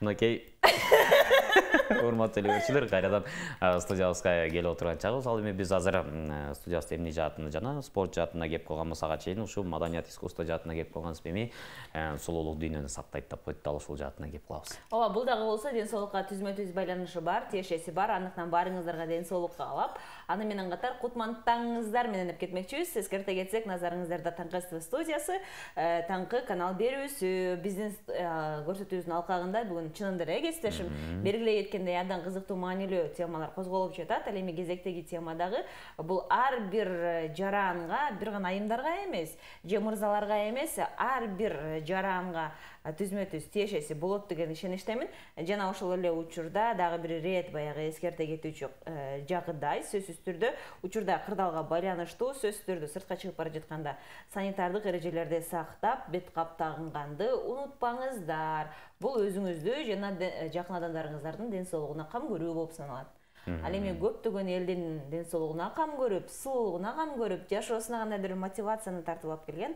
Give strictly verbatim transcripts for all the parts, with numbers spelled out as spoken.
Мынакей урматтуу телебөрчүлөр, кайрадан студиябызга келип отурган чагыбыз. Ал эми биз азыр студиябызда эмне жаатына жана спорт жаатына кеп калганбыз, ага чейин ушу маданият искусство жаатына кеп калганбыз. Эми сулуулук дүйнөнү сактайт деп койду, дал ушул жаатына кеп калабыз. Ооба, бул дагы болсо ден соолукка түзмө-түз байланышы бар, тиешеси бар. Андыктан баарыңыздарга ден соолук каалап, аны менен катар кутмандтарыңыздар менен деп кетмекчибиз. Эскерте кетсек, назарыңыздарда Таңкы СТВ студиясы, Таңкы канал берүүсү биздин көрсөтүүбүздүн алкагында бүгүн чынында эле кесиптешим белгилей кеткендей абдан кызыктуу маанилүү темалар козголуп жатат. Ал эми кезектеги тема дагы бул ар бир жаранга, бир гана айымдарга эмес, же мырзаларга эмес, ар бир жаранга түзмө-түз тиешеси болот деген ишеничтемин. Жана ошол эле учурда дагы бир рет баягы эскерте кетүүчү жагыдай сөзсүз түрдө учурда кырдаалга байланыштуу, сөзсүз түрдө сыртка чыгып бара жатканда санитардык эрежелерди сактап, бет кап тагынганды унутпаңыздар. Бул өзүңүздү жана жакын адамдарыңыздардын ден соолугуна кам көрүү болуп саналат. Ал эми көптөгөн элдин ден соолугуна кам көрүп, сулуулугуна кам көрүп, жашоосуна кандайдыр мотивацияны тартып алып келген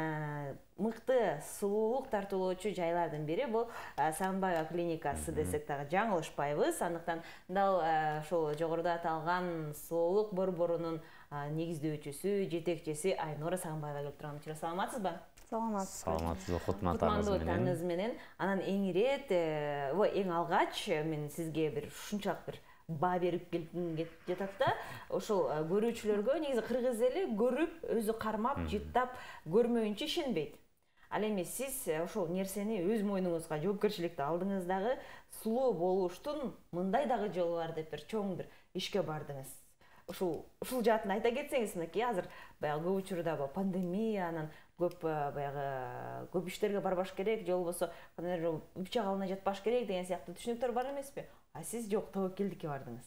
мыкты сулуулук тартуулоочу жайлардын бири бул Сагынбаева клиникасы десек дагы жаңылышпайбыз. Андыктан дал ошол жогоруда аталган сулуулук борборунун негиздөөчүсү, жетекчиси Айнура Сагынбаева келип турган. Учура саламатсызбы? Саламатсыз. Саламатсыз. Кутмандуу менен. Анан эң ирет, ой, эң алгач мен сизге бир ушунчалык бир баа берип келгим жатат да, ошол көрүүчүлөргө негизи кыргыз эли көрүп, өзү кармап, жыттап, көрмөйүнчө ишенбейт. Ал эми сиз ошол нерсени өз мойнуңузга жоопкерчиликти алдыңыз дагы, сулуу болуштун мындай дагы жолу бар деп бир чоң бир ишке бардыңыз. Ушул ушул жаатын айта кетсеңиз, мынакей азыр баягы көп учурда пандемия, анан көп баягы көп иштерге барбаш керек, же болбосо кандайдыр үп чагалына жатпаш керек деген сыяктуу түшүнүктөр бар эмеспи? А сиз жок, тобокелдикке бардыңыз.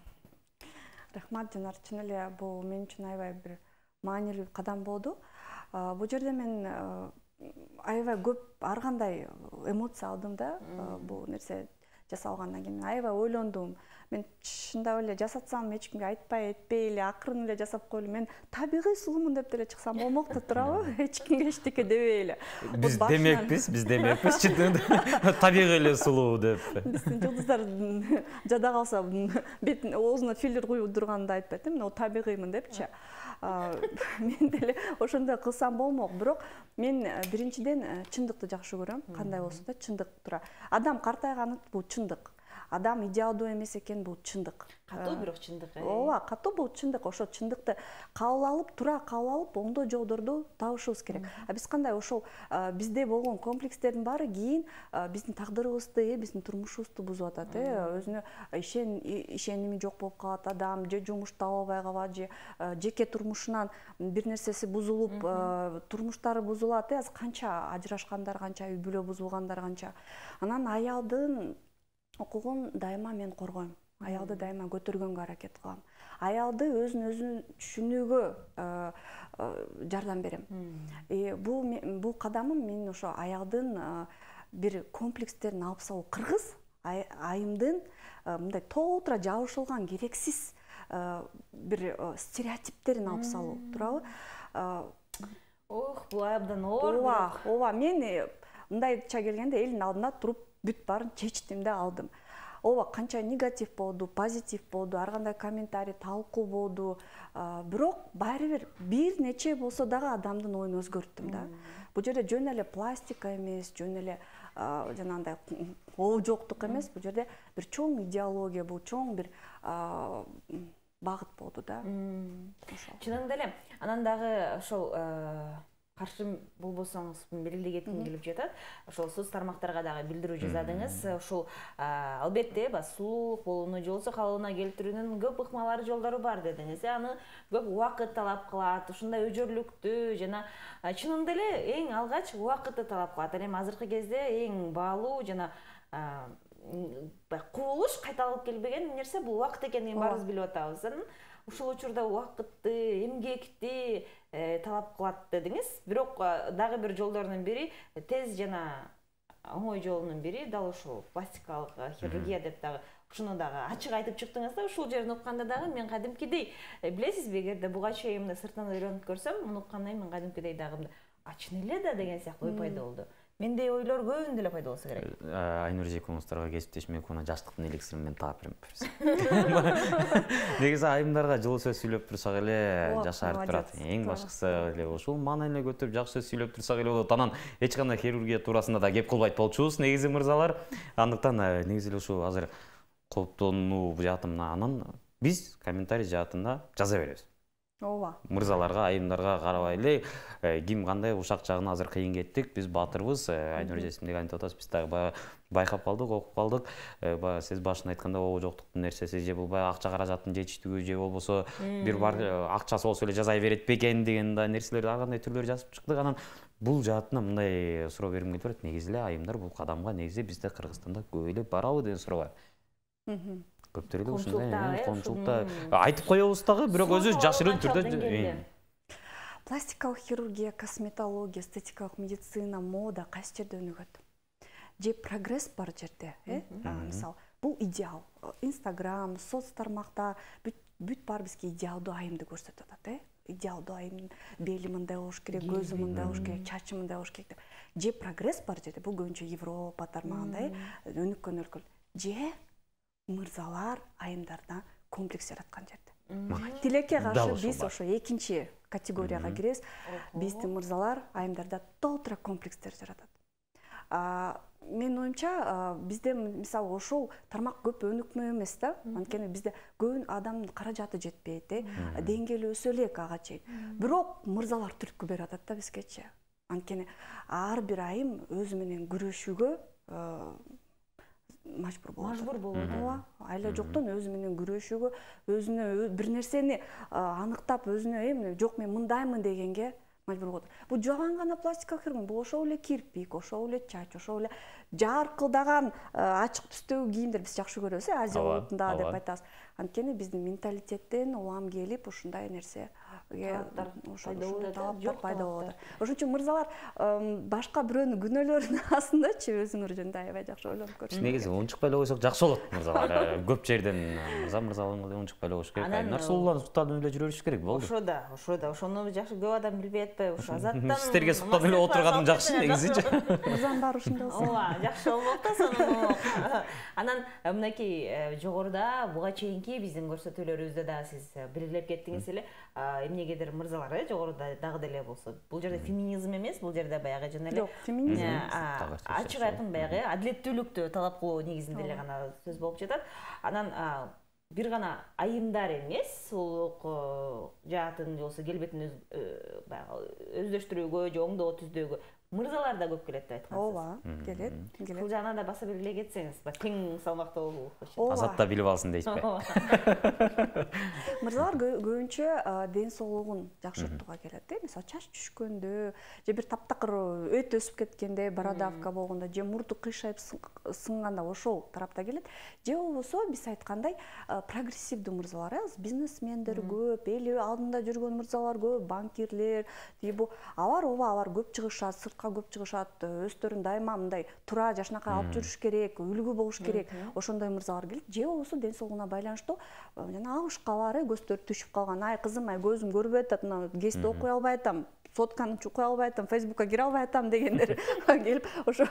Рахмат, Жанар, чын эле бул мен үчүн аябай бир маанилүү кадам болду. Бул жерде мен аябай көп ар кандай эмоция алдым да, бул нерсе жасалгандан кийин аябай ойлондум. Мен чындап эле жасатсам эч кимге айтпай, этпей эле акырын эле жасап коелу. Мен табигый сулуумун деп деле чыксам болмокту, туурабы? Эч кимге эчтеке дебей эле. Биз демекпиз, биз демекпиз, чындыгында табигый эле сулуу деп. Биздин жылдыздар жада калса бет оозуна филлер куюп турганды айтпайт, мен о табигыймын депчи. Мен деле ошондой кылсам болмок, бирок мен биринчиден чындыкты жакшы көрөм. Кандай болсо да чындык тура. Адам картайганы бул чындык. Адам идеалдуу эмес экен, бул чындык. Катуу бирок чындык. Ооба, катуу бул чындык. Ошо чындыкты кабыл алып, тура кабыл алып, оңдоо жолдорду табышыбыз керек. А биз кандай ошол бизде болгон комплекстердин баары кийин биздин тагдырыбызды, биздин турмушубузду бузуп атат, э, өзүнө ишен ишеними жок болуп калат адам, же жумуш таба албай калат, же жеке турмушунан бир нерсеси бузулуп, турмуштары бузулат, э, азыр канча ажырашкандар, канча үй бүлө бузулгандар канча. Анан аялдын укугун дайыма мен коргойм. Аялды дайыма көтөргөнгө аракет кылам. Аялды өзүн өзүн түшүнүүгө жардам берем. Бул бул кадамым мен ошо аялдын бир комплекстерин алып салуу. Кыргыз айымдын мындай тоотура жабышылган керексиз бир стереотиптерин алып салуу, туурабы? Ох, бул абдан оор. Ооба, ооба, мен мындайча келгенде элдин алдында туруп бүт баарын чечтим да алдым. Ооба, канча негатив болду, позитив болду, ар кандай комментарий, талкуу болду. Бирок баары бир бир нече болсо дагы адамдын оюн өзгөрттүм да. Бул жерде жөн эле пластика эмес, жөн эле жанагындай ол жоктук эмес, бул жерде бир чоң идеология, бул чоң бир багыт болду да. Чынында эле, анан дагы ошол каршы болбосоңуз белгилей кетким келип жатат. Ошол соц тармактарга дагы билдирүү жазадыңыз. Ошол албетте сулуулук болууну же болбосо калыбына келтирүүнүн көп ыкмалары, жолдору бар дедиңиз. Аны көп убакыт талап кылат, ушундай өжөрлүктү жана чынында эле эң алгач убакытты талап кылат. Эми азыркы кезде эң баалуу жана кубулуш кайталанып келбеген нерсе бул убакыт экенин баарыбыз билип атабыз. Ушул учурда убакытты, эмгекти талап кылат дедиңиз. Бирок дагы бир жолдордун бири, тез жана оңой жолунун бири дал ушул пластикалык хирургия деп дагы ушуну дагы ачык айтып чыктыңыз да. Ушул жерин укканда дагы мен кадимкидей, билесизби, эгерде буга чейин сыртынан өйрөнүп көрсөм, муну уккандан кийин мен кадимкидей дагы ачын эле да деген сыяктуу ой пайда болду. Мендей ойлор көбүн деле пайда болсо керек. Айнур Жекуновстарга кесиптешим экөөнө жаштыктын эликсирин мен таап берем. Негизи айымдарга жылуу сөз сүйлөп турсак эле жашарып турат. Эң башкысы эле ушул маанайын эле көтөрүп жакшы сөз сүйлөп турсак эле болот. Анан эч кандай хирургия туурасында да кеп кылбайт болчубуз, негизи мырзалар. Андыктан негизи эле ушул азыр кооптонуу жаатында анан биз комментарий жаатында жаза беребиз. Ооба. Мырзаларга, айымдарга карабай эле ким кандай ушак жагына азыр кыйын кеттик, биз баатырбыз. Айнур эжесиндеги айтып атабыз, биз дагы байкап калдык, окуп калдык. Баягы сиз башында айтканда ого жоктуктун нерсеси же болбой акча каражаттын жетиштиги же болбосо бир бар акчасы болсо эле жазай берет бекен деген да нерселерди ар кандай түрлөр жазып чыктык. Анан бул жаатына мындай суроо бергим келип атат. Негизи эле айымдар бул кадамга негизи бизде Кыргызстанда көп эле барабы деген суроо бар. Көптөр эле ушундай коомчулукта айтып коебуз дагы, бирок өзүбүз жашыруун түрдө. Пластикалык хирургия, косметология, эстетикалык медицина, мода кайсы жерде өнүгөт? Же прогресс бар жерде, э? Мисалы, бул идеал. Инстаграм, соц тармакта бүт бар бизге идеалдуу айымды көрсөтүп атат, э? Идеалдуу айым, бели мындай болуш керек, көзү мындай болуш керек, чачы мындай болуш керек деп. Же прогресс бар жерде, бул көбүнчө Европа тармагында, э? Өнүккөн өлкөлөр. Же мырзалар айымдардан комплекс жараткан жерде. Тилекке каршы биз ошо экинчи категорияга киребиз. Биздин мырзалар айымдарда толтура комплекстер жаратат. Менин оюмча, бизде мисалы ошол тармак көп өнүкмө эмес да. Анткени бизде көбүн адамдын каражаты жетпейт, э, деңгээли өсө элек ага чейин. Бирок мырзалар түрткү берип атат да бизгечи. Анткени ар бир айым өзү менен күрөшүүгө мажбур болот. Мажбур болот. Ооба. Айла жоктон өзү менен күрөшүүгө, өзүнө бир нерсени аныктап, өзүнө эми жок мен мындаймын дегенге мажбур болот. Бул жаган гана пластикалык хирургия, бул ошол эле кирпик, ошол эле чач, ошол эле жаркылдаган ачык түстөгү кийимдер биз жакшы көрөбүз, Азия улутунда деп айтабыз. Анткени биздин менталитеттен улам келип ушундай нерсе талаптар пайда болуп атат. Ошон үчүн мырзалар башка бирөөнүн күнөөлөрүнүн астындачы өзүңөр жөнүндө аябай жакшы ойлонуп көрүш. Негизи унчукпай эле койсок жакшы болот мырзалар. Көп жерден мырза мырзалыгы унчукпай эле койуш керек. Айымдар сулууланып суктанып эле жүрө бериш керек болду. Ошо да, ошо да. Ошону жакшы көп адам билбей атпайбы? Ошо азаттан сиздерге суктанып эле отурганым жакшы негизичи. Мырзанын баары ушундай болсун. Ооба, жакшы болмок да сону. Анан мынакей жогоруда буга чейинки биздин көрсөтүүлөрүбүздө да сиз белгилеп кеттиңиз эле, эмнегедир мырзалар э жогоруда дагы деле болсо, бул жерде феминизм эмес, бул жерде баягы жана эле ачык айкын баягы адилеттүүлүктү талап кылуу негизинде эле гана сөз болуп жатат. Анан бир гана айымдар эмес, улук жаатын болсо келбетин баягы өздөштүрүүгө же оңдоо түздөөгө мырзалар да көп келет деп айткансыз. Ооба, келет, келет. Бул жагына да баса белгилей кетсеңиз, тең салмактуу болуп. Азат да билип алсын дейсизби? Мырзалар көбүнчө ден соолугун жакшыртууга келет. Мисалы, чач түшкөндө, же бир таптакыр өт өсүп кеткенде, бородавка болгондо, же мурду кыйшайып сынганда ошол тарапта келет. Же болбосо биз айткандай прогрессивдүү мырзалар, бизнесмендер көп, эли алдында жүргөн мырзалар көп, банкирлер, бул алар ооба алар көп чыгышат, сыртка көп чыгышат, өздөрүн дайыма мындай тура жашнакай алып жүрүш керек, үлгү болуш керек. Ошондой мырзалар келет. Же болбосо ден соолугуна байланыштуу жана абышкалар, көздөрү түшүп калган, ай кызым, ай көзүм көрбөй атат, мына гезди окуй албай атам, сотканы чукуй албай атам, Фейсбукка кире албай атам дегендер келип, ошо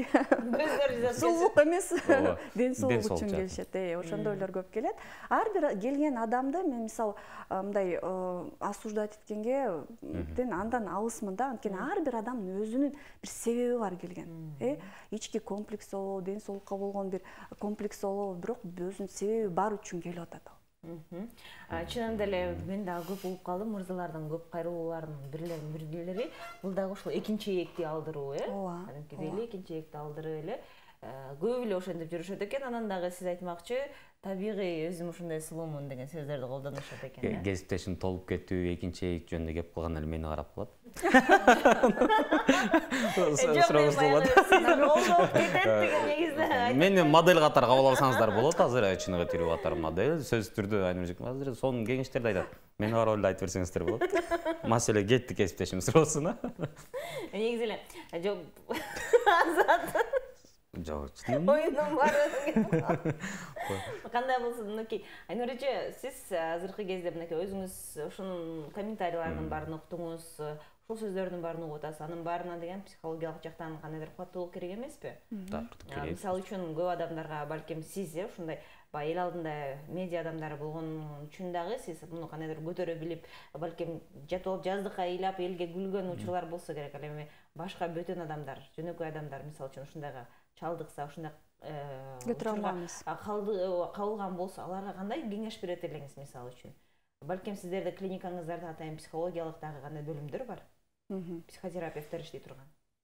сулуулук эмес, ден соолук үчүн келишет. Ошондойлор көп келет. Ар бир келген адамды мен мисалы мындай осуждать эткенге андан алысмын да, анткени ар бир адамдын өзүнүн бир себеби бар келген. Э, ички комплекс болобу, ден соолукка болгон бир комплекс болобу, бирок өзүнүн себеби бар үчүн келип атат. Чынында эле мен дагы көп угуп калдым, мырзалардын көп кайрылууларынын бирлеринин бирдилери бул дагы ушул экинчи эекти алдыруу, э? Кадимкидей эле экинчи эекти алдырып эле көп эле ошентип жүрүшөт экен. Анан дагы сиз айтмакчы, табигый өзүм ушундай сулуумун деген сөздөрдү колдонушат экен. Кесиптешим толуп кетүү, экинчи эек жөнүндө кеп калган эле мени карап калат. Мени модель катары кабыл алсаңыздар болот. Азыр чыныгы тирүү катары модель, сөзсүз түрдө Айнур Жекуновна азыр сонун кеңештерди айтат. Мени карап эле айтып берсеңиздер болот. Маселе кетти кесиптешим суроосуна. Негизи эле Жок. Оюнум бар. Кандай болсун, мынакей. Айнур эже, сиз азыркы кезде мынакей өзүңүз ушунун комментарийлердин баарын уктуңуз, ушул сөздөрдүн баарын угуп атасыз. Анын баарына деген психологиялык жактан кандайдыр кубаттуулук керек эмеспи? керек. Мисалы үчүн көп адамдарга балким сиз э ушундай баягы эл алдында медиа адамдары болгон үчүн дагы сиз муну кандайдыр көтөрө билип, балким жатып жаздыкка ыйлап элге күлгөн учурлар болсо керек. Ал эми башка бөтөн адамдар, жөнөкөй адамдар мисалы үчүн ушундайга чалдыкса, ушундай көтөрө алмайбыз. кабылган болсо, аларга кандай кеңеш берет элеңиз мисалы үчүн? Балким сиздерде клиникаңыздарда атайын психологиялык дагы кандай бөлүмдөр бар? Психотерапевттер иштей турган.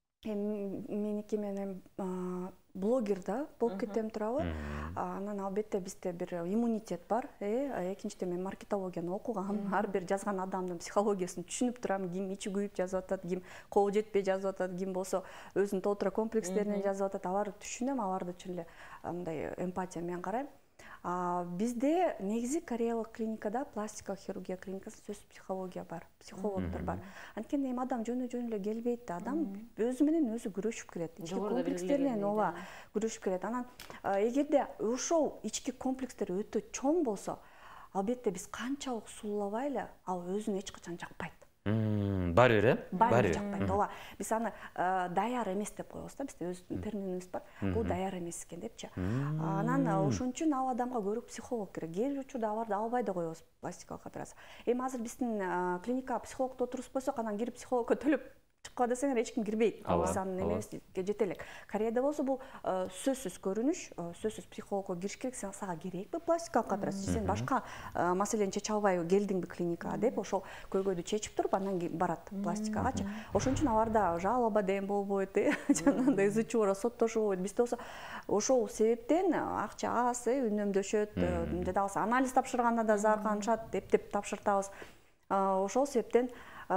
Меники менен блогер да болуп кетем турабы. Анан албетте бизде бир иммунитет бар. Экинчиден мен маркетологияны окугам. Ар бир жазган адамдын психологиясын түшүнүп турам. Ким ичи күйүп жазып атат, ким кол жетпей жазып атат, ким болсо өзүнүн толтура комплекстеринен жазып атат. Аларды түшүнөм, аларды чын эле мындай эмпатия менен карайм. Бизде негизи Кореялык клиникада, пластикалык хирургия клиникасында сөз психология бар, психологдор бар. Анткени эми адам жөнү-жөнү эле келбейт да, адам өзү менен өзү күрөшүп келет. Ички комплекстер менен ооба күрөшүп келет. Анан эгерде ошол ички комплекстер өтө чоң болсо, албетте биз канчалык сулуулабайлы, ал өзүн эч качан жакпайт. Баары бир, э? Баары жакпайт. Ооба. Биз аны даяр эмес деп коебуз да, бизде өз терминибиз бар. Бул даяр эмес экен депчи. Анан ошон үчүн ал адамга көрүк психолог керек. Кээ бир учурда аларды албай да коебуз пластикалык операция. Эми азыр биздин клиника психологдо отургузбосок, анан кирип психологко төлөп чыккыла десеңер эч ким кирбейт. Биз анын эмесине жете элек. Кореяда болсо бул сөзсүз көрүнүш, сөзсүз психологко кириш керек. Сага керекпи пластикалык операция? Сен башка маселени чече албайбы, келдиңби клиникага деп, ошол көйгөйдү чечип туруп, анан барат пластикагачы. Ошон үчүн аларда жалоба деген болбойт, жанагындай ызы-чуу, соттошуу болбойт. Бизде болсо ошол себептен акча аз, үнөмдөшөт, жада калса анализ тапшырганда да зарканышат, деп-деп тапшыртабыз. Ошол себептен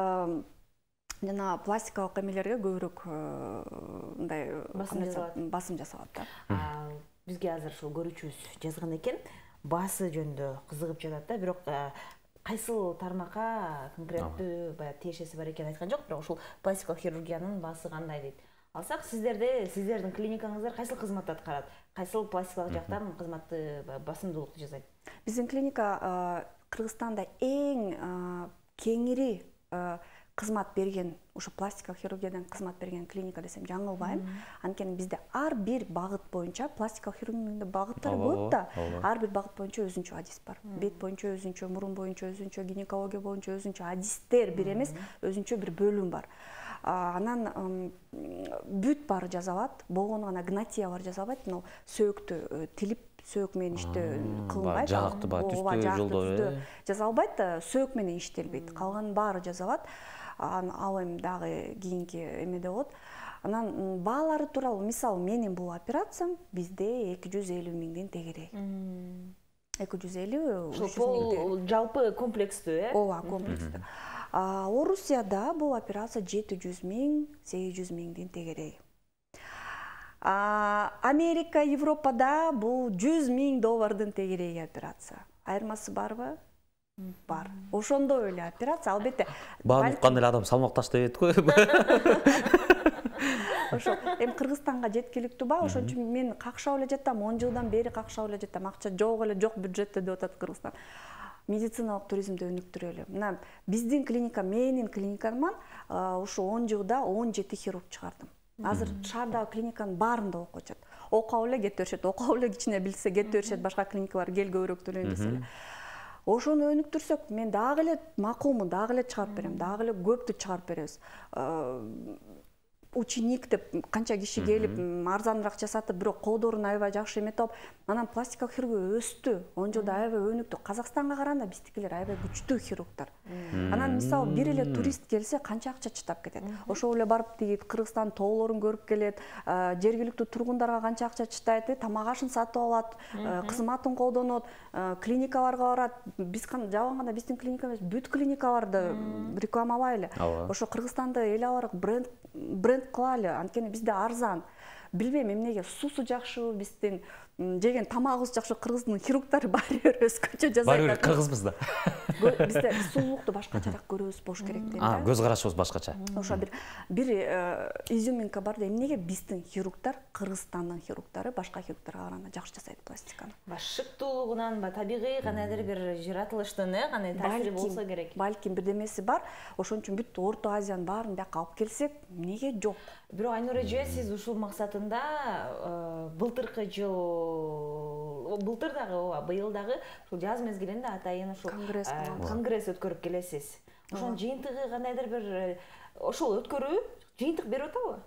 жана пластикалык эмелерге көбүрөөк мындай басым жасалат да. Бизге азыр ушул көрүүчүбүз жазган экен, баасы жөнүндө кызыгып жатат да, бирок кайсыл тармакка конкреттүү баягы тиешеси бар экенин айткан жок, бирок ушул пластикалык хирургиянын баасы кандай дейт. Алсак, сиздерде, сиздердин клиникаңыздар кайсыл кызматты аткарат? Кайсыл пластикалык жактан кызматты басымдуулукту жасайт? Биздин клиника Кыргызстанда эң кеңири кызмат берген, ушу пластикалык хирургиядан кызмат берген клиника десем жаңылбайм. Анткени бизде ар бир багыт боюнча, пластикалык хирургиянын багыттары көп да, ар бир багыт боюнча өзүнчө адис бар. Бет боюнча өзүнчө, мурун боюнча өзүнчө, гинекология боюнча өзүнчө адистер бир эмес, өзүнчө бир бөлүм бар. Анан бүт баары жазалат, болгону гана гнатия бар жазалбайт, мына сөөктү тилип сөök менен иштөө кылынбайт. Жакты бар, түстүү жолдору жазалбайт, сөök менен иштелбейт. Калганын баары жазалат. Ал эми дагы кийинки эмеде болот. Анан баалары тууралуу, мисалы менин бул операциям бизде эки жүз элүү миңден тегерек. эки жүз элүү, үч жүз миңден. Жалпы комплекстүү, э? Ооба, комплекстүү. Орусияда бул операция жети жүз миң, сегиз жүз миңден тегерек. Америка, Европада бул жүз миң доллардын тегереги операция. Айырмасы барбы? Бар. Ошондой эле операция, албетте. Бааны уккан эле адам салмак таштайт го. Ошо эми Кыргызстанга жеткиликтүү ба? Ошон үчүн мен какшап эле жатам, он жылдан бери какшап эле жатам. Акча жок эле, жок бюджетте деп атат Кыргызстан. Медициналык туризмди өнүктүрөлү. Мына биздин клиника, менин клиникаман ушу он жылда он жети хирург чыгардым. Азыр шаардагы клиниканын баарында окуп атышат. Окуп эле кетип беришет, окуп эле кичине билсе кетип беришет, башка клиникалар кел көбүрөөк төлөйүн десе эле. Ошону өнүктүрсөк, мен дагы эле макулмун, дагы эле чыгарып берем, дагы эле көптү чыгарып беребиз. Ученик деп канча киши келип арзаныраак жасатып, бирок колдорун аябай жакшы эметип алып, анан пластикалык хирургия өстү, он жылда аябай өнүктү. Казакстанга караганда биздикилер аябай күчтүү хирургдар. Анан мисалы бир эле турист келсе канча акча чытап кетет. Ошол эле барып тиги Кыргызстан тоолорун көрүп келет, жергиликтүү тургундарга канча акча чытайт, тамак ашын сатып алат, кызматын колдонот, клиникаларга барат. Биз жабанганда биздин клиника эмес, бүт клиникаларды рекламалайлы. Ошо Кыргызстанды эл аларак бренд бренд кылалы, анткени бизде арзан. билбейм эмнеге суусу жакшыбы, биздин жеген тамагыбыз жакшы, кыргыздын хирургдары баары бир өзгөчө жасайт. Баары бир кыргызбыз да. Бизде сулуулукту башкачараак көрөбүз болуш керек дейм да. А, көз карашыбыз башкача. Ошо бир бир изюминка бар да, эмнеге биздин хирургдар, Кыргызстандын хирургдары башка хирургдарга караганда жакшы жасайт пластиканы. Ба шыктуулугунан, ба табигый кандайдыр бир жаратылыштын, э, кандай таасири болсо керек. Балким бирдемеси бар. Ошон үчүн бүт Орто Азиянын баарын бияка алып келсек, эмнеге жок? Бирок Айнура эже, сиз ушул максатында былтыркы жыл, былтыр дагы, ооба, быйыл дагы ушул жаз мезгилинде атайын ушул конгресс өткөрүп келесиз. Ошонун жыйынтыгы кандайдыр бир ошол өткөрүү жыйынтык берип атабы?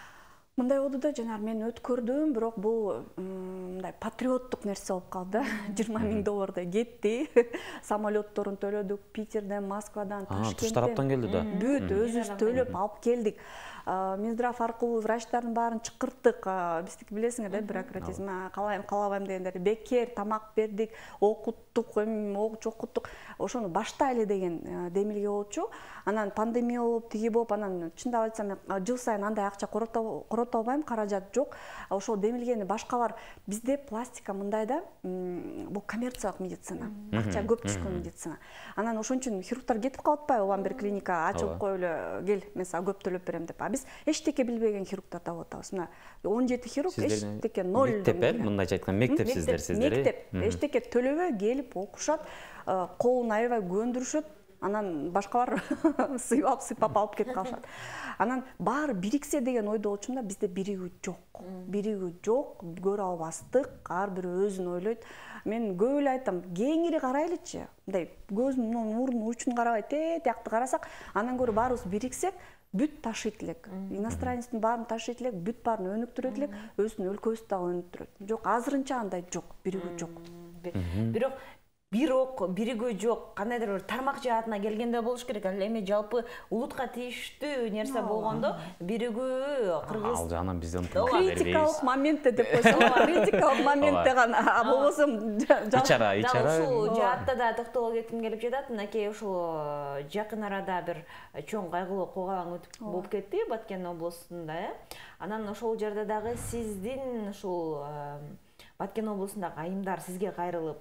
Мындай болду да, жанагы мен өткөрдүм, бирок бул мындай патриоттук нерсе болуп калды. жыйырма миң доллардай кетти. Самолетторун төлөдүк, Питерден, Москвадан, Ташкенттен. Туш тараптан келди да. Бүт өзүбүз төлөп алып келдик. Минздрав аркылуу врачтардын баарын чакырттык. Биздики билесиңер да, бюрократизм, калайм, калабайм дегендер. Бекер тамак бердик, окуттук, эми окуттук. Ошону баштайлы деген демилге болчу. Анан пандемия болуп, тиги болуп, анан чындап айтсам, жыл сайын андай акча корото албайм, каражат жок. Ошол демилгени башкалар, бизде пластика мындай да, бул коммерциялык медицина, акча көп түшкөн медицина. Анан ошон үчүн хирургдар кетип калып атпайбы, улам бир клиника ачып коелу, кел, мен сага көп төлөп берем деп. А биз эчтеке билбеген хирургдар таап атабыз. Мына он жети хирург эчтеке ноль. Мектеп, э, мындайча айтканда мектеп сиздер, сиздер. Мектеп, эчтеке төлөбөй келип окушат, колун аябай көндүрүшөт. Анан башкалар сыйпап сыйпап алып кетип калышат. Анан баары бириксе деген ойдо болчумун да, бизде биригүү жок. Биригүү жок, көрө албастык, ар бири өзүн ойлойт. Мен көп эле айтам, кеңири карайлычы. Мындай көздүн мурдун учун карабай, те тиякты карасак, андан көрө баарыбыз бириксек, бүт ташыйт элек. Иностранецтин баарын ташыйт элек, бүт баарын өнүктүрөт элек, өзүнүн өлкөбүздү дагы өнүктүрөт. Жок, азырынча андай жок, биригүү жок. Бирок бирок биригүү жок, кандайдыр бир тармак жаатына келгенде болуш керек. Ал эми жалпы улутка тийиштүү нерсе болгондо биригүү кыргыз. Ал жагынан бизден критикалык моментте деп койсом, критикалык моментте гана, болбосо ичара, ичара. Ушул жаатта да токтоло кетким келип жатат. Мынакей ушул жакын арада бир чоң кайгылуу окуя болуп кетти Баткен облусунда, э. Анан ошол жерде дагы сиздин ушул Баткен облусундагы айымдар сизге кайрылып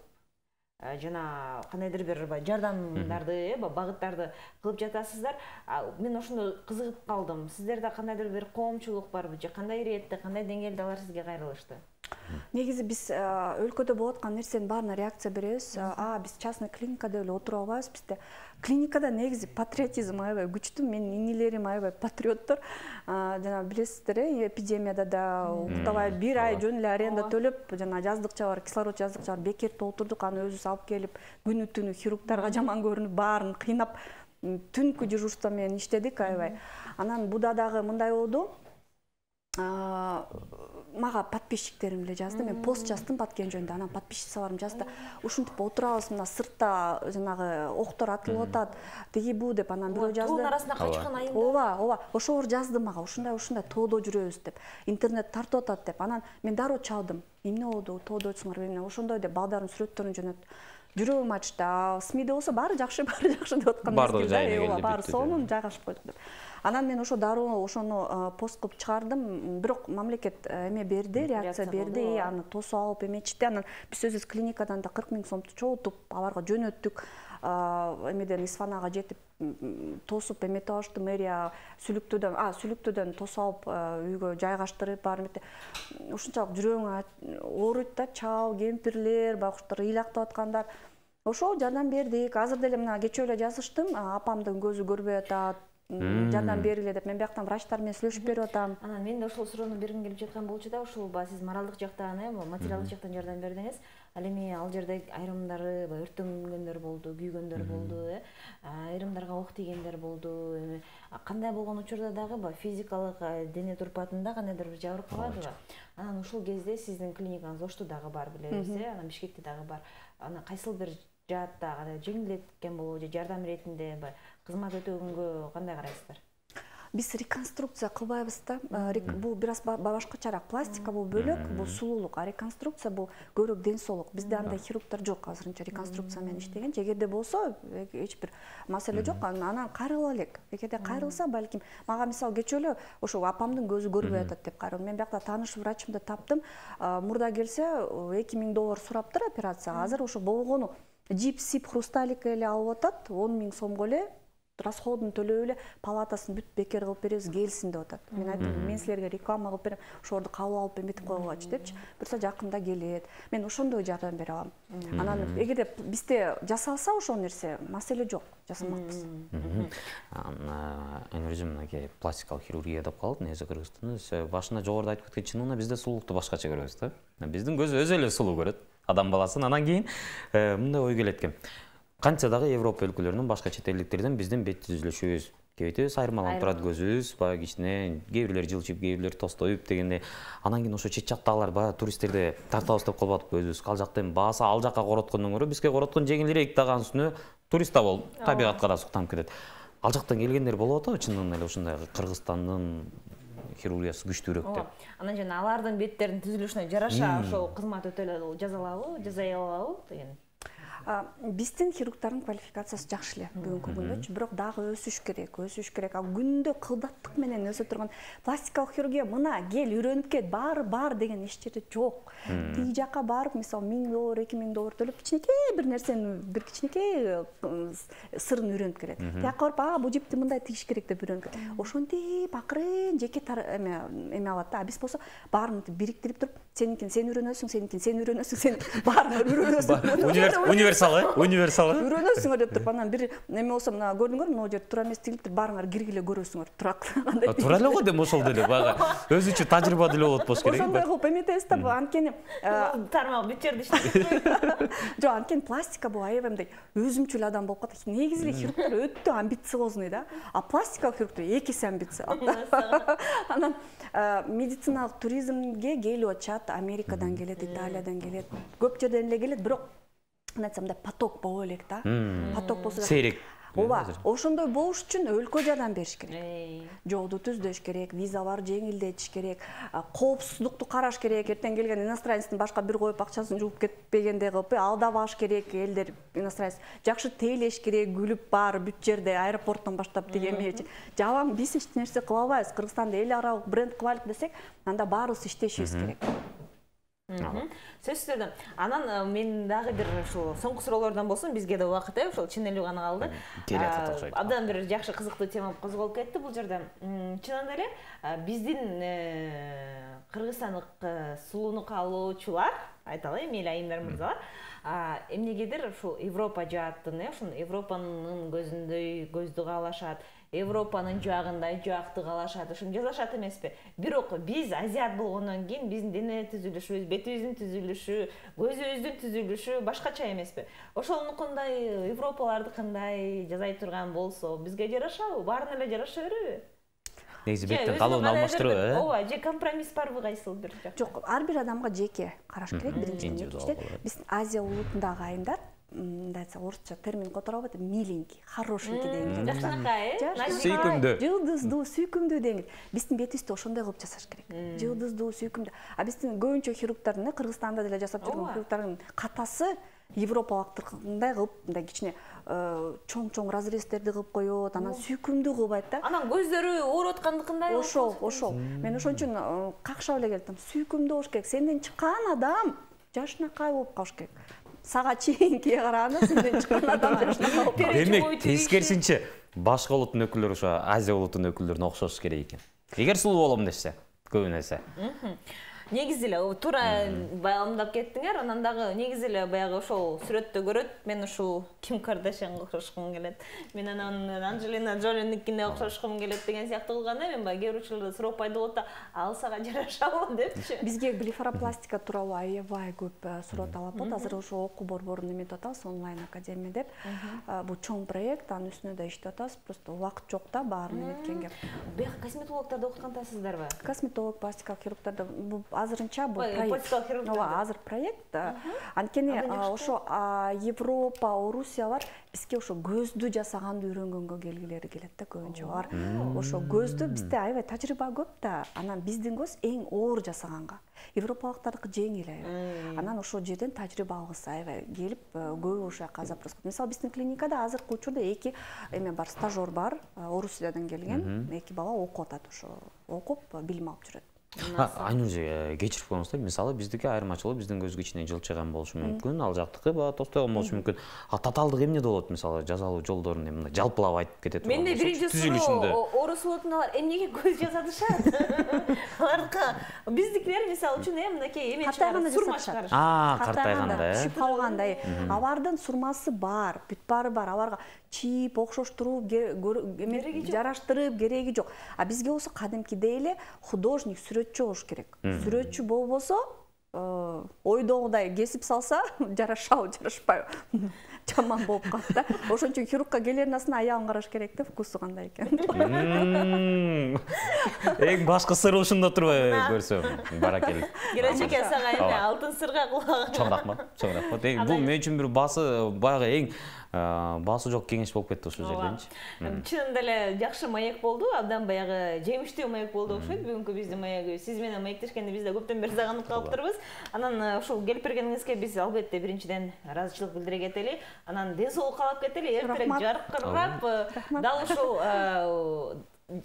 жана кандайдыр бир жардамдарды, багыттарды кылып жатасыздар. Мен ошондо кызыгып калдым. Сиздерде кандайдыр бир коомчулук барбы же кандай иретте, кандай деңгээлде алар сизге кайрылышты? Негизи биз өлкөдө болуп аткан нерсенин баарына реакция беребиз. А, биз частный клиникада эле отуруп албайбыз. Бизде клиникада негизи патриотизм аябай күчтүү. Менин инилерим аябай патриоттор. Жана билесиздер, эпидемияда да уктабай бир ай жөн эле аренда төлөп, жана жаздыкча бар, кислород жаздыкча бар, бекер толтурдук, аны өзүбүз алып келип, күнү түнү хирургдарга жаман көрүнүп, баарын кыйнап, түнкү дежурство менен иштедик аябай. Анан буда дагы мындай болду. Мага подписчиктерим эле жазды, мен пост жаздым Баткен жөнүндө, анан подписчицаларым жазды. Ушинтип отурабыз, мына сыртта жанагы октор атылып атат, тиги бу деп, анан бирөө жазды. Тоонун арасында качкан айымдар. Ооба, ооба, ошолор жазды мага, ушундай ушундай тоодо жүрөбүз деп, интернет тартып атат деп. Анан мен дароо чалдым. Эмне болду, тоодо өтсүңөр, эмне ошондой деп балдардын сүрөттөрүн жөнөт. Жүрөгүм ачты. СМИде болсо баары жакшы, баары жакшы деп аткан мезгилде, баары сонун жайгашып койдук деп. Анан мен ошо дароо ошону пост кылып чыгардым. Бирок мамлекет эме берди, реакция берди, аны тосуп алып эметишти. Анан биз өзүбүз клиникадан да кырк миң сомду чогултуп, аларга жөнөттүк. Эмеден Исфанага жетип тосуп эметип алышты мэрия, сүлүктүүдөн, а сүлүктүүдөн тосуп алып үйгө жайгаштырып баарын эметти. Ушунчалык жүрөгүң ооруйт да, чал, кемпирлер, байкуштар ыйлактап аткандар. Ошол жардам бердик. Азыр деле мына кечээ эле жазыштым, апамдын көзү көрбөй атат, жардам бергиле деп. Мен бияктан врачтар менен сүйлөшүп берип атам. Анан мен да ошол суроону бергим келип жаткан болчу да, ушул сиз моралдык жактан, материалдык жактан жардам бердиңиз. Ал эми ал жерде айрымдары өрттөнгөндөр болду, күйгөндөр болду, айрымдарга ок тийгендер болду. Кандай болгон учурда дагы физикалык дене турпатында кандайдыр бир жабыркап калабы? Анан ушул кезде сиздин клиникаңыз Ошто дагы бар, билебиз, анан Бишкекте дагы бар. Анан кайсыл бир жаатта жеңилдеткен болобу же жардам иретинде кызмат өтөгөнгө кандай карайсыздар? биз реконструкция кылбайбыз да. Бул бир аз башкачараак. Пластика бул бөлөк, бул сулуулук, а реконструкция бул көрөк ден соолук. Бизде андай хирургдар жок азырынча реконструкция менен иштеген. Эгерде болсо, эч бир маселе жок. Анан кайрыла элек. Эгерде кайрылса, балким мага мисалы кечөө эле ошо апамдын көзү көрбөй атат деп кайрылдым. Мен биякта тааныш врачымды таптым. Мурда келсе эки миң доллар сураптыр операцияга. Азыр ошо болгону жип, сип, хрусталик эле алып атат. он миң сомго эле расходун төлөп эле палатасын бүт бекер кылып беребиз, келсин деп атат. Мен айттым, мен силерге реклама кылып берем, ошорду кабыл алып эметип койгулачы депчи. Буюрса жакында келет. Мен ошондой жардам бере алам. Анан эгерде бизде жасалса ошол нерсе, маселе жок, жасамакпыз. Айнуржим, мынакей пластикалык хирургия деп калат, негизи Кыргызстанда башында жогоруда айтып кеткен чынында бизде сулуулукту башкача көрөбүз да. Биздин көз өзү эле сулуу көрөт адам баласын. Анан кийин мындай ой келет экен. Канча дагы Европа өлкөлөрүнүн башка чет элдиктерден биздин бет түзүлүшүбүз, кебети айырмаланып турат көзүбүз, баягы кичине кээ бирлери жылчып, кээ бирлери тостоюп дегенде. Анан кийин ошо чет жактагылар баягы туристтерди тартабыз деп калып атып өзүбүз ал жактан бааса ал жакка короткондон көрө бизге короткон жеңилирээк дагы үстүнө турист да болуп, табигатка да суктанып кетет. Ал жактан келгендер болуп атабы чындыгында эле ушундай Кыргызстандын хирургиясы күчтүүрөөк деп. Анан жана алардын беттеринин түзүлүшүнө жараша ошол кызмат өтө эле жазалабы, жасай алабы деген. Биздин хирургдардын квалификациясы жакшы эле бүгүнкү күндө, бирок дагы өсүш керек, өсүш керек. А күндө кылдаттык менен өсө турган пластикалык хирургия мына кел үйрөнүп кет, баары бар деген эч жерде жок. Тиги жака барып, мисалы миң доллар, эки миң доллар төлөп кичинекей бир нерсени, бир кичинекей сырын үйрөнүп келет. Тияка барып, а бул жипти мындай тигиш керек деп үйрөнүп келет. Ошентип акырын жеке эме эме алат да. Биз болсо баарын бириктирип туруп, сеникин сен үйрөнөсүң, сеникин сен үйрөнөсүң, сен баарын үйрөнөсүң. Универсалы, универсалы. Үйрөнөсүңөр деп туруп, анан бир эме болсо мына көрдүңөр, могу жер тура эмес тигилиптир, баарыңар киргиле көрөсүңөр, тура кандай. Тура эле го деп ошол деле бага. Өзүчө тажрыйба деле болот болуш керек. Ошондой кылып эметебиз да, анткени тармак бүт жерде иштейт. Жок, анткени пластика бул аябай мындай өзүмчүл адам болуп калат. Негизи эле хирургдар өтө амбициозный да, а пластикалык хирургдар эки эсе амбициозный. Анан медициналык туризмге келип атышат, Америкадан келет, Италиядан келет, көп жерден эле келет, бирок айтсам да поток боло элек да. Поток болсо сейрек. Ооба, ошондой болуш үчүн өлкө жардам бериш керек. Жолду түздөш керек, визалар жеңилдетиш керек, коопсуздукту караш керек. Эртең келген иностранецтин башка бир коюп акчасын жууп кетпегендей кылып, алдабаш керек элдер, иностранец. Жакшы тейлеш керек, күлүп баары бүт жерде аэропорттон баштап дегенме. Жабаң биз эч нерсе кыла албайбыз. Кыргызстанда эл аралык бренд кылайлык десек, анда баарыбыз иштешибиз керек. Сөз сөздөм. Анан мен дагы бир ушул соңку суроолордон болсун, бизге да убакыт э, ушул чын эле гана калды. Абдан бир жакшы кызыктуу тема козголуп кетти бул жерде. Чынында эле биздин кыргызстандык сулууну каалоочулар, айталы, мейли айымдар мырзалар, эмнегедир ушул Европа жааттын, э, ушул Европанын көзүндөй көздү каалашат, Европанын жаагындай жаакты каалашат, ушун жазашат эмеспи? Бирок биз азиат болгондон кийин биздин дене түзүлүшүбүз, бетибиздин түзүлүшү, көзүбүздүн түзүлүшү башкача эмеспи? Ошонукундай Европалардыкындай жасай турган болсо, бизге жарашабы? Баарына эле жараша береби? Негизи беттин калуун алмаштыруу, э? Ооба, же компромисс барбы кайсыл бир жак? Жок, ар бир адамга жеке караш керек, биринчиден. Биз Азия улутундагы айымдар, мындай айтсак орусча термин которобойт, миленький, хорошенький деген. Жакшынакай, э? Сүйкүмдүү. Жылдыздуу, сүйкүмдүү деген. Биздин бетибизди ошондой кылып жасаш керек. Жылдыздуу, сүйкүмдүү. А биздин көбүнчө хирургдардын, Кыргызстанда деле жасап жүргөн хирургдардын катасы европалыктырдай кылып, мындай кичине чоң-чоң разрезтерди кылып коёт, анан сүйкүмдүү кылбайт да. Анан көздөрү ооруп аткандыкындай. Ошол, ошол. Мен ошон үчүн какшап эле келдим. Сүйкүмдүү болуш керек. Сенден чыккан адам жашынакай болуп калыш керек. Сага чейинкиге караганда сенден чыккан адам жашынакай болуп калыш керек. Демек, тескерисинче башка улуттун өкүлдөрү ошо Азия улутунун өкүлдөрүнө окшош керек экен. Эгер сулуу болом десе, көбүн эсе. Негизи эле туура баягымдап кеттиңер, анан дагы негизи эле баягы ошол сүрөттө көрөт, мен ушул Ким Кардашьянга окшошкум келет, мен анан Анджелина Джолиникине окшошкум келет деген сыяктуу кылганда, мен баягы кээ бир учурларда суроо пайда болот да, ал сага жарашабы депчи. Бизге блефаропластика тууралуу аябай көп суроо талап болот. Азыр ошо окуу борборун эметип атабыз, онлайн академия деп. Бул чоң проект, анын үстүнө да иштеп атабыз, просто убакыт жок да баарын эметкенге. Бияка косметологдорду окуткан атасыздарбы? Косметолог, пластикалык хирургдарды азырынча бул политикалык хирург. ооба, азыр проект. Анткени ошо Европа, Орусия бар, бизге ошо көздү жасаганды үйрөнгөнгө келгилери келет да көбүнчө бар. Ошо көздү бизде аябай тажрыйба көп да, анан биздин көз эң оор жасаганга. Европалыктардыкы жеңил аябай. Анан ошол жерден тажрыйба алгысы аябай келип, көбү ошол жака запрос кылып. Мисалы биздин клиникада азыркы учурда эки эме бар, стажер бар, Орусиядан келген, эки бала окуп атат ошо. Окуп, билим алып жүрөт. Айнур, кечирип коюңуздар, мисалы биздики айырмачылыгы биздин көзгө кичине жылчыган болушу мүмкүн, ал жактыкы баягы тостойгон болушу мүмкүн. А татаалдык эмнеде болот, мисалы жазалуу жолдорун эмне жалпылап айтып кетет. Менде биринчи суроо, орус улутуналар эмнеге көз жасатышат? Аларга биздикилер мисалы үчүн эмнекей эме чыгарып, сурма чыгарышат. А, картайганда, э? Түшүп калганда, алардын сурмасы бар, бүт баары бар, аларга чип, окшоштуруп, жараштырып кереги жок. А бизге болсо кадимкидей эле художник, сүрөтчү болуш керек. Сүрөтчү болбосо, ойдогудай кесип салса, жарашабы, жарашпайбы, жаман болуп калат да. Ошон үчүн хирургка келердин астына аягын караш керек да, вкусу кандай экен. Эң башкы сыр ушунда турбайбы көрсөм. Баракелде. Келечекке сага алтын сырга кулаган. Чоңракмы? Чоңракмы? Бул мен үчүн бир басы баягы эң баасы жок кеңеш болуп кетти ушул жерденчи. Чынында эле жакшы маек болду, абдан баягы жемиштүү маек болду окшойт. Бүгүнкү биздин маек сиз менен маектешкенде биз да көптөн бери сагынып калыптырбыз. Анан ушул келип бергениңизге биз албетте биринчиден ыраазычылык билдире кетели. Анан ден соолук каалап кетели. Эртерээк жаркырап, дал ушул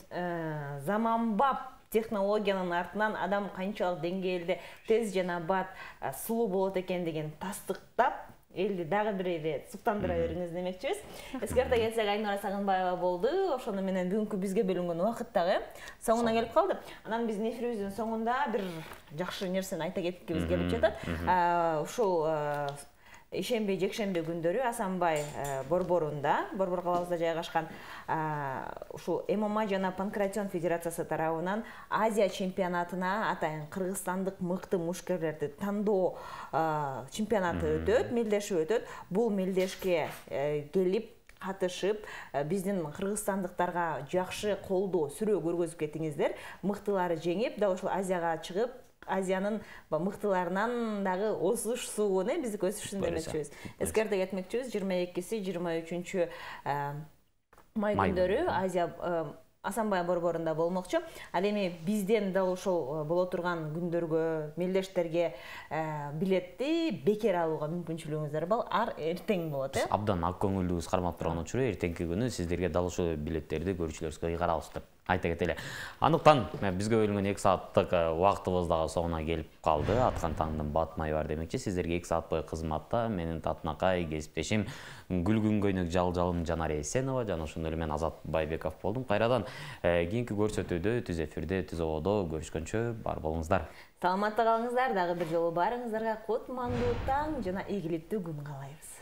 заманбап технологиянын артынан адам канчалык деңгээлде тез жана бат сулуу болот экендигин тастыктап, элди дагы бир ирет суктандыра бериңиз демекчибиз. Эскерте кетсек, Айнура Сагынбаева болду. Ошону менен бүгүнкү бизге бөлүнгөн убакыт дагы соңуна келип калды. Анан биздин эфирибиздин соңунда бир жакшы нерсени айта кеткибиз келип жатат. Ушул ишемби, жекшемби күндөрү Асанбай борборунда, борбор калабызда жайгашкан ушул эм эм а жана Панкратион Федерациясы тарабынан Азия чемпионатына атайын кыргызстандык мыкты мушкерлерди тандоо чемпионаты өтөт, мелдеши өтөт. Бул мелдешке келип катышып, биздин кыргызстандыктарга жакшы колдоо, сүрөө көргөзүп кетиңиздер. Мыктылары жеңип, да ошол Азияга чыгып, Азиянын мыктыларынан дагы осушсуун, биздики өсүшүн демекчибиз. Эскерте кетмекчибиз, жыйырма экиси жыйырма үчүнчү май күндөрү Азия Асанбай борборунда болмокчу. Ал эми бизден дал ошол боло турган күндөргө, мелдештерге билетти бекер алууга мүмкүнчүлүгүңүздөр бар. Ар эртең болот, э? Абдан ак көңүлүбүз кармап турган учуру эртеңки күнү сиздерге дал ошол билеттерди көрүүчүлөрүбүзгө ыйгарабыз деп айта кетели. Андыктан бизге бөлүнгөн эки сааттык убактыбыз дагы соңуна келип калды. Аткан таңдын батмайы бар демекчи. Сиздерге эки саат бою кызматта менин татынакай кесиптешим Гүлгүн көйнөк жалжалым Жанар Эсенова жана ошондой эле мен Азат Байбеков болдум. Кайрадан кийинки көрсөтүүдө, түз эфирде, түз ободо көрүшкөнчө бар болуңуздар. Саламатта калыңыздар, дагы бир жолу барыңыздарга кутмандуу таң жана ийгиликтүү күн каалайбыз.